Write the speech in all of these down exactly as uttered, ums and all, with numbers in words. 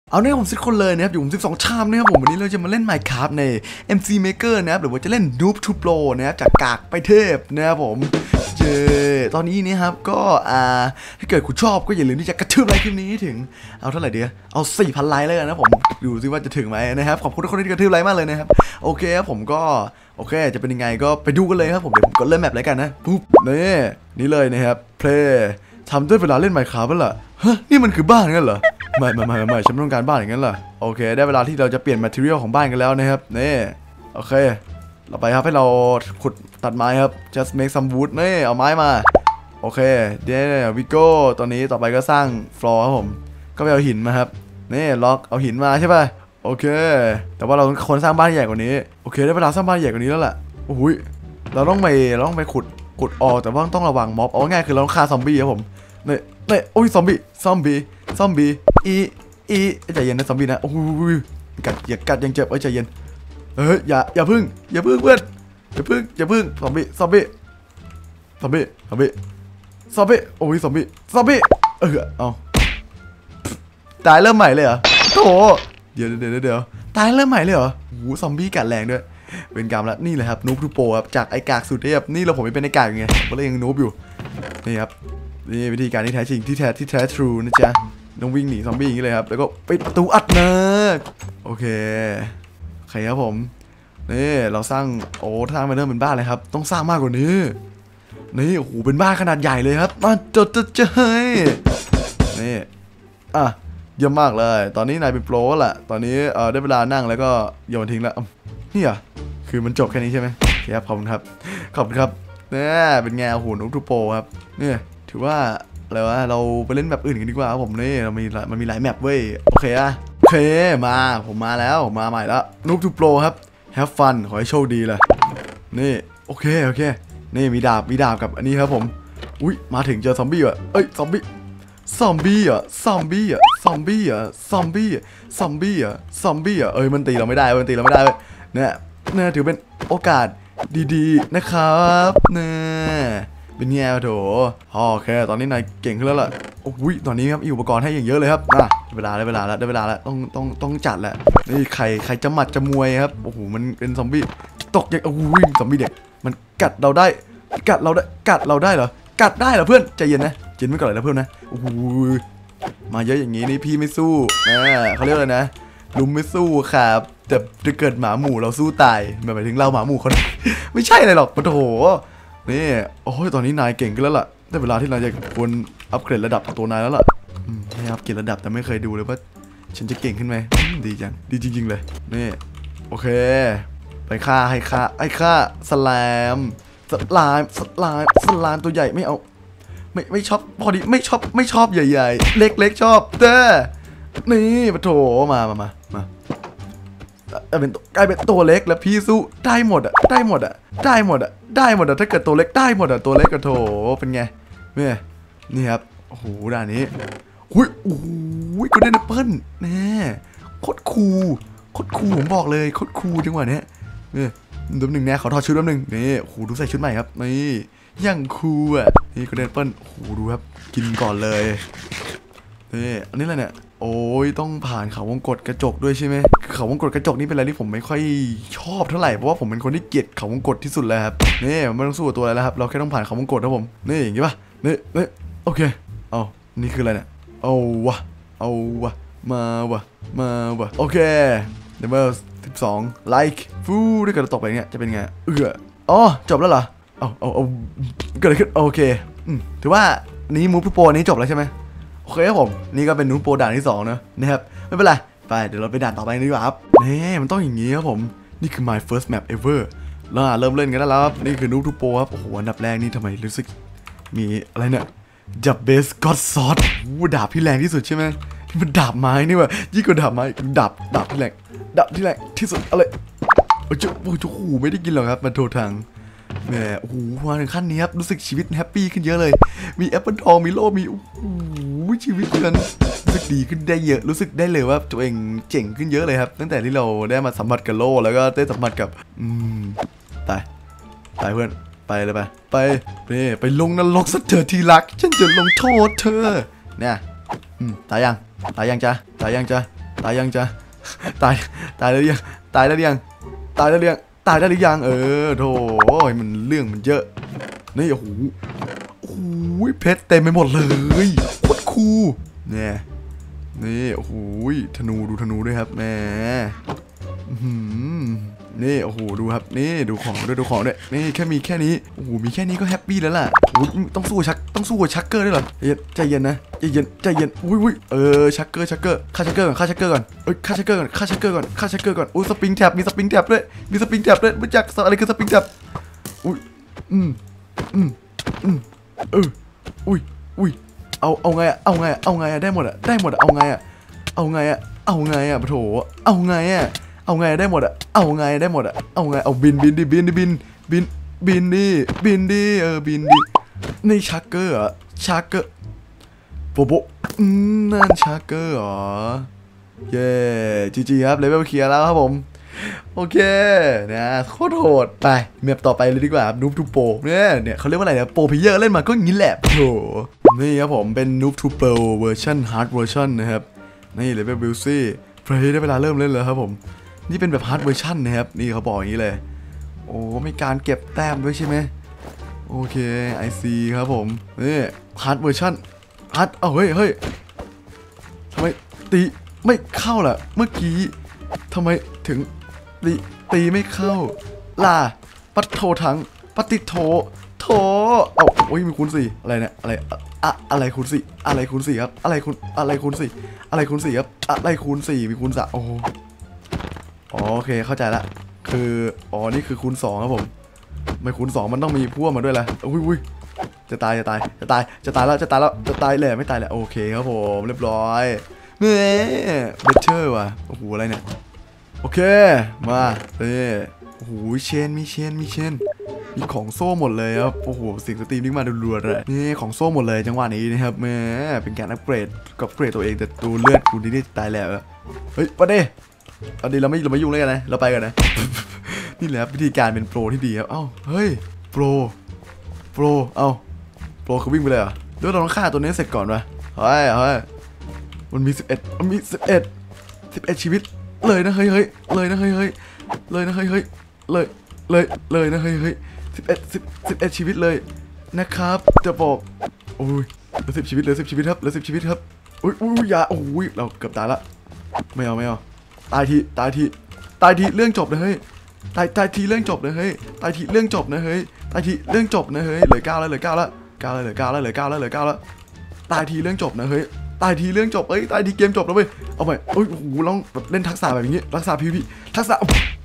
เอาเนี่ยผมสิบคนเลยนะครับอยู่ผมสิบสองชามนะครับผมวันนี้เราจะมาเล่น Minecraft ใน เอ็ม ซี Maker นะครับหรือว่าจะเล่น Noob to Pro นะครับจากกากไปเทพนะครับผมเจตอนนี้นี่ครับก็อ่าถ้าเกิดคุณชอบก็อย่าลืมที่จะกระทืบไลค์คลิปนี้ถึงเอาเท่าไหร่เดียวเอา สี่พัน ไลค์เลยนะผมดูซิว่าจะถึงไหมนะครับขอบคุณทุกคนที่กระทืบไลค์มากเลยนะครับโอเคครับผมก็โอเคจะเป็นยังไงก็ไปดูกันเลยครับผมเดี๋ยวผมก็เริ่มแมปเลยกันนะปุ๊บนี่นี่เลยนะครับ Play ทำด้วยเวลาเล่น Minecraft ป่ะล่ะฮะนี่มันคือบ้านงั้นเหรอไม่ไม่ไม่ไม่ฉันไม่ต้องการบ้านอย่างนั้นล่ะโอเคได้เวลาที่เราจะเปลี่ยน material ของบ้านกันแล้วนะครับนี่โอเคเราไปครับให้เราขุดตัดไม้ครับ just make some wood นี่เอาไม้มาโอเคเดี๋ยววิโก้ตอนนี้ต่อไปก็สร้าง floor ครับผมก็ไปเอาหินมาครับนี่ล็อกเอาหินมาใช่ป่ะโอเคแต่ว่าเราต้องคนสร้างบ้านใหญ่กว่านี้โอเคได้เวลาสร้างบ้านใหญ่กว่านี้แล้วแหละโอ้ยเราต้องไปเราต้องไปขุดขุดออกแต่ว่าต้องระวังม็อบเอาง่ายคือเราต้องฆ่าซอมบี้ครับผมนี่นี่โอ้ยซอมบี้ซอมบี้ซอมบี้อีอีใจเย็นนะซอมบี้นะโอ้ยกัดอย่ากัดยังเจ็บเอ้ยใจเย็นเฮ้ยอย่าอย่าพึ่งอย่าพึ่งเพื่อนอย่าพึ่งอย่าพึ่งซอมบี้ซอมบี้ซอมบี้ซอมบี้ซอมบี้โอ้ยซอมบี้ซอมบี้เออเอาตายเริ่มใหม่เลยเหรอโธ่เดี๋ยวเดี๋ยวเดี๋ยวตายเริ่มใหม่เลยเหรอโอ้ซอมบี้กัดแรงด้วยเป็นกรรมแล้วนี่เลยครับนูบทูโปครับจากไอกากสุดเทพนี่เราผมไม่เป็นไอกากยังไงผมเลยยังนูบอยู่นี่ครับนี่วิธีการที่แท้จริงที่แท้ที่แท้ทรูนะจ๊ะต้องวิ่งหนีซอมบี้อย่างนี้เลยครับแล้วก็ปิดประตูอัดนะโอเคโอเคครับผมนี่เราสร้างโอ้สร้างมาเริ่มเป็นบ้านเลยครับต้องสร้างมากกว่านี้นี่โอ้โหเป็นบ้านขนาดใหญ่เลยครับมาจดจะเจยนี่อ่ะเยี่ยมมากเลยตอนนี้นายเป็นโปรแหละตอนนี้เออได้เวลานั่งแล้วก็โยนทิ้งแล้วนี่อ่ะคือมันจบแค่นี้ใช่ไหมครับขอบคุณครับขอบคุณครับเนี่ยเป็นไงโอ้โหนุ๊กทูโปครับเนี่ยถือว่าอะไรวะเราไปเล่นแบบอื่นกันดีกว่าครับผมนี่เรามีมันมีหลายแมปเว้ยโอเคอะโอเคมาผมมาแล้วมาใหม่แล้วนุ๊กทูโปครับ have fun ขอให้โชคดีเลยนี่โอเคโอเคนี่มีดาบมีดาบกับอันนี้ครับผมอุ้ยมาถึงเจอซอมบี้อ่ะเอ้ยซอมบี้ซอมบี้อ่ะซอมบี้อ่ะซอมบี้อ่ะซอมบี้อ่ะซอมบี้อ่ะซอมบี้อ่ะเอ้ยมันตีเราไม่ได้มันตีเราไม่ได้เว้ยเนี่ยเนี่ยถือเป็นโอกาสดีๆนะครับเนี่ยเป็นแง่โถโอเคตอนนี้นายเก่งขึ้นแล้วล่ะโอ้ยตอนนี้ครับอุปกรณ์ให้อย่างเยอะเลยครับอ่ะได้เวลาได้เวลาแล้วได้เวลาแล้วต้องต้องต้องจัดแหละนี่ใครใครจะหมัดจะมวยครับโอ้โหมันเป็นซอมบี้ตกอย่างโอ้ยซอมบี้เด็กมันกัดเราได้กัดเราได้กัดเราได้เหรอกัดได้เหรอเพื่อนใจเย็นนะเย็นไว้ก่อนเลยนะเพื่อนนะโอ้โหมาเยอะอย่างนี้นี่พี่ไม่สู้นะเขาเรียกอะไรนะลุมไม่สู้ครับแต่ถ้าเกิดหมาหมู่เราสู้ตายหมายถึงเราหมาหมู่คนไม่ใช่อะไรหรอกปะโถนี่โอ้ยตอนนี้นายเก่งขึ้นแล้วล่ะได้เวลาที่นายจะควรอัปเกรดระดับตัวนายแล้วล่ะไม่อัปเกรดระดับแต่ไม่เคยดูเลยว่าฉันจะเก่งขึ้นไหมดีจังดีจริงๆเลยนี่โอเคไปฆ่าให้ฆ่าไอ้ฆ่าสแลมสไลม์สไลม์สไลม์ตัวใหญ่ไม่เอาไม่ไม่ชอบพอดีไม่ชอบไม่ชอบใหญ่ๆเล็กๆชอบเด้อนี่ปะโถมามามามาเป็นกลายเป็นตัวเล็กแล้วพี่สู้ได้หมดอ่ะได้หมดอ่ะได้หมดอ่ะได้หมดอ่ะถ้าเกิดตัวเล็กได้หมดอ่ะตัวเล็กก็โถเป็นไงเนี่ยนี่ครับโอ้โหด่านนี้หุ้ยโอ้ยก็ได้นับเปิ้ลแน่โคตรคูลโคตรคูลผมบอกเลยโคตรคูลจังหวะนี้เนี่ยดูหนึ่งแน่ขอถอดชุดแป๊บนึงนี่โอ้โหดูใส่ชุดใหม่ครับนี่ยังคูลอ่ะนี่ก็ได้นับเปิ้ลโอ้โหดูครับกินก่อนเลยนี่อันนี้อะไรเนี่ยโอ้ยต้องผ่านเขาวงกตกระจกด้วยใช่ไหมเขาวงกตกระจกนี่เป็นอะไรที่ผมไม่ค่อยชอบเท่าไหร่เพราะว่าผมเป็นคนที่เกลียดเขาวงกตที่สุดเลยครับนี่ไม่ต้องสู้กับตัวอะไรแล้วครับเราแค่ต้องผ่านเขาวงกตครับผมนี่อย่างงี้ป่ะนี่นี่โอเคเอานี่คืออะไรเนี่ยเอาวะเอาวะมาวะมาวะโอเคเดเวลสิบสองไลค์ฟูถ้าเกิดเราตกไปเนี่ยจะเป็นไงเอออ๋อจบแล้วเหรอเอาเอาเอาเกิดอะไรขึ้นโอเคถือว่านี้มูฟทูโปนี้จบแล้วใช่ไหมโอเคครับผมนี่ก็เป็นนูโปด่านที่สองนะนะครับไม่เป็นไรไปเดี๋ยวเราไปด่านต่อไปดีกว่าครับนี่มันต้องอย่างนี้ครับผมนี่คือ my first map ever แล้วเริ่มเล่นกันแล้วครับนี่คือนูทูโปครับโอ้โหอันดับแรกนี่ทำไมรู้สึกมีอะไรเนี่ยจับเบสก็อดซอสดาบที่แรงที่สุดใช่ไหมที่มันดาบไม้นี่ว่ะยิ่งกว่าดาบไม้ดาบดาบที่แรงดาบที่แรงที่สุดอะไรโอ้โหโอ้โหไม่ได้กินหรอกครับมันโทรทางแหมโอ้โหมาถึงขั้นนี้ครับรู้สึกชีวิตแฮปปี้ขึ้นเยอะเลยมีแอปเปิลทองมีโล่มีโอ้โหชีวิตมันรู้สึกดีขึ้นได้เยอะรู้สึกได้เลยว่าตัวเองเจ๋งขึ้นเยอะเลยครับตั้งแต่ที่เราได้มาสัมผัสกับโล่แล้วก็ได้สัมผัสกับอืมตายตายเพื่อนไปเลยไปไปนี่ไปลงนรกซะเถอะที่รักฉันจะลงโทษเธอเนี่ยอืมตายยังตายยังจ้ะตายยังจ้ะตายยังจ๊ะตายตายแล้วยังตายแล้วยังตายแล้วยังตายได้หรือยังเออโธ่มันเรื่องมันเยอะนี่โอ้โหโอ้โหเพชรเต็มไปหมดเลยโคตรคูลเนี่ยนี่โอ้โหธนูดูธนูด้วยครับแหมนี่โอ้โหดูครับนี่ดูของด้วยดูของด้วยนี่แค่มีแค่นี้โอ้โหมีแค่นี้ก็แฮปปี้แล้วล่ะต้องสู้ชักต้องสู้กับชักเกอร์ด้วยเหรอใจเย็นนะใจเย็นใจเย็นอุ้ยอุ้ยเออชักเกอร์ชักเกอร์ฆ่าชักเกอร์ก่อนฆ่าชักเกอร์ก่อนเอ้ยฆ่าชักเกอร์ก่อนฆ่าชักเกอร์ก่อนฆ่าชักเกอร์ก่อนอุ้ยสปริงแท็บมีสปริงแท็บด้วยมีสปริงแท็บด้วยรู้จักอะไรคือสปริงแท็บอุ้ยอืมอืมอืมเอออุ้ยอุ้ยเอาเอาไงอะเอาไงเอาไงอะได้หมดอะได้หมดอะเอาไงอะเอาไงอะเอาไงอะโถเอาไงอะเอาไงได้หมดอะเอาไงได้หมดอะเอาไงเอาบินบินดิบินดิบินบินบินดิบินดิเออบินดินี่ชักเกอร์อะชักเกอร์โบโบอืมนั่นชักเกอร์เหรอเย้จีจีครับเลเวลเคลียร์แล้วครับผมโอเคนะโคตรโหดไปเมปต่อไปเลยดีกว่านูบทูโปเนี่ยเนี่ยเขาเรียกว่าอะไรนะโปรเพเยอร์เล่นมาก็งี้แหละโถนี่ครับผมเป็นนูบทูโปเวอร์ชันฮาร์ดเวอร์ชันนะครับนี่เลเวลบิลซี่เพลย์ได้เวลาเริ่มเล่นแล้วครับผมนี่เป็นแบบฮาร์ดเวอร์ชันนะครับนี่เขาบอกอย่างนี้เลยโอ้มีการเก็บแต้มด้วยใช่ไหมโอเคไอซีครับผมนี่ฮาร์ดเวอร์ชันฮาร์ดเอาเฮ้ยเฮ้ยทำไมตีไม่เข้าล่ะเมื่อกี้ทำไมถึงตีตีไม่เข้าล่ะปัดโถทั้งปฏิโถโถเอาโอ้ยมีคูณสี่อะไรเนี่ยอะไรอะอะไรคูณสี่อะไรคูณสี่ครับอะไรคูณอะไรคูณสี่อะไรคูณสี่ครับอะไรคูณสี่มีคูณสามโอ้โอเคเข้าใจละคืออ๋อนี่คือคูณสองครับผมไม่คูณสองมันต้องมีพ่วงมาด้วยละอุ้ยอุ้ยจะตายจะตายจะตายจะตายแล้วจะตายแล้วจะตายแหละไม่ตายแหละโอเคครับผมเรียบร้อยเฮ้ยเบเชอร์ว่ะโอ้โหอะไรเนี่ยโอเคมาเอ้โอ้โหเชนมีเชนมีเชนมีของโซ่หมดเลยครับโอ้โหสิ่งสตรีมนิ่งมารัวๆเลยนี่ของโซ่หมดเลยจังหวะนี้นะครับแม่เป็นการอัปเกรดกับเกรดตัวเองแต่ตัวเลือดกูนี่ได้ตายแล้วเฮ้ยประเดี๋ยวตอนนี้เราไม่เราไม่ยุ่งเลยกันนะเราไปกันนะนี่แหละวิธีการเป็นโปรที่ดีครับเอ้าเฮ้ยโปรโปรเอ้าโปรคือวิ่งไปเลยเหรอเดี๋ยวเราต้องฆ่าตัวนี้เสร็จก่อนวะเฮ้ยเฮ้ยมันมีสิบเอ็ดมันมีสิบเอ็ดสิบเอ็ดชีวิตเลยนะเฮ้ยเฮ้ยเลยนะเฮ้ยเฮ้ยเลยนะเฮ้ยเฮ้ยเลยเลยเลยนะเฮ้ยเฮ้ยสิบเอ็ดสิบสิบเอ็ดชีวิตเลยนะครับจะบอกโอ้ยเหลือสิบชีวิตเหลือสิบชีวิตครับเหลือสิบชีวิตครับอุ้ยอุ้ยอย่าโอ้ยเราเกือบตายละไม่เอาไม่เอาตายทีตายทีตายทีเรื่องจบนะเฮ้ยตายตายทีเรื่องจบนะเฮ้ยตายทีเรื่องจบนะเฮ้ยตายทีเรื่องจบนะเฮ้ยเหลือเก้าแล้วเหลือเก้าแล้วเก้าแล้วเหลือเก้าแล้วเหลือเก้าแล้วเหลือเก้าแล้วตายทีเรื่องจบนะเฮ้ยตายทีเรื่องจบเอ้ยตายทีเกมจบแล้วเว้ยเอาไปโอ้ยโอ้โหลองแบบเล่นทักษะแบบนี้ทักษะพีพีทักษะ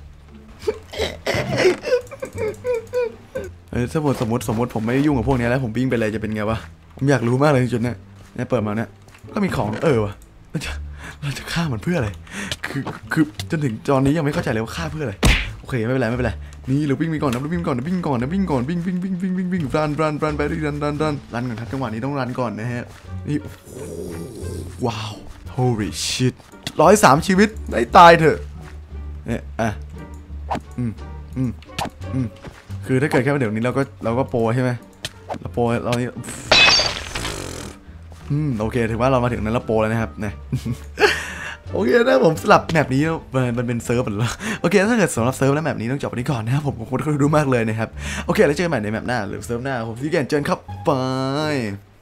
เออสมมติสมมติสมมติผมไม่ยุ่งกับพวกนี้แล้วผมวิ่งไปเลยจะเป็นไงวะผมอยากรู้มากเลยจุดนี้เนี่ยเปิดมาเนี่ยก็มีของเออวะเราจะเราจะฆ่ามันเพื่ออะไรคือคือจนถึงตอนนี้ยังไม่เข้าใจเลยว่าฆ่าเพื่ออะไรโอเคไม่เป็นไรไม่เป็นไรนี่เราวิ่งไปก่อนนะเราวิ่งก่อนนะวิ่งก่อนนะวิ่งก่อนวิ่งวิ่งวิ่งวิ่งวิ่งวิ่งรันรันรันไปรันรันรันรันก่อนครับจังหวะนี้ต้องรันก่อนนะฮะนี่ว้าว holy shit ร้อยสามชีวิตได้ตายเถอะเนี่ยอ่ะอืมอืมอืมคือถ้าเกิดแค่เดี๋ยวนี้เราก็เราก็โปรใช่ไหมเราโปรเรานี่อืมโอเคถือว่าเรามาถึงนั้นเราโปรแล้วนะครับเนี่ยโอเคนะผมสลับแมปนี้มันเป็นเซิร์ฟแล้วโอเคถ้าเกิดสำหรับเซิร์ฟและแมปนี้ต้องจบไปนี้ก่อนนะครับผมผมคนดูมากเลยนะครับโอเคแล้วเจอกันใหม่ในแมปหน้าหรือเซิร์ฟหน้าผมที่แกนเจนครับไป